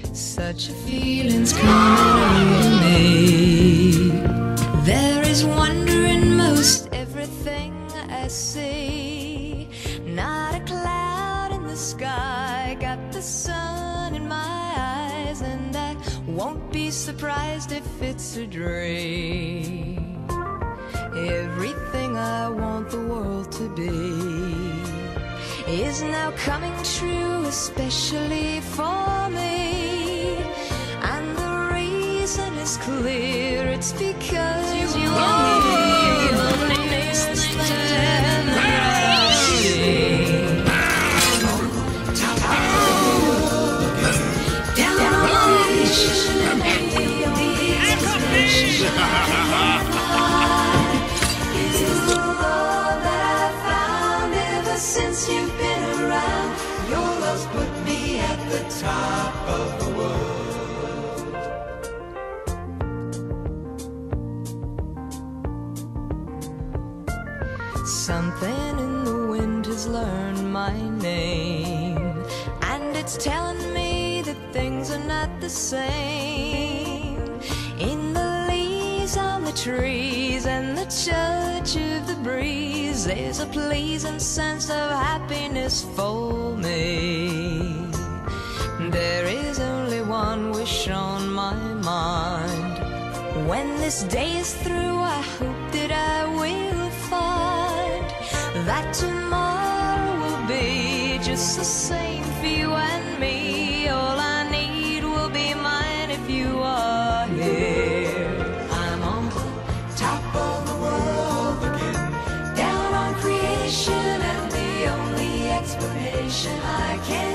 Such a feeling's coming over me. There is wonder in most everything I see. Not a cloud in the sky, got the sun in my eyes, and I won't be surprised if it's a dream. Everything I want the world to be is now coming true, especially for me. And the reason is clear, it's because you are me. You're the nearest thing to heaven down on the ocean and the explanation is the love that I found ever since you've been around. Your love's put me at the top of the world. Something in the wind has learned my name, and it's telling me that things are not the same. In the leaves on the trees and the touch of the breeze, there's a pleasing sense of happiness for me. There is only one wish on my mind. When this day is through, I hope that I will find that tomorrow will be just the same for you and me. All I need will be mine if you are here. I'm on the top of the world again, down on creation, and the only explanation I can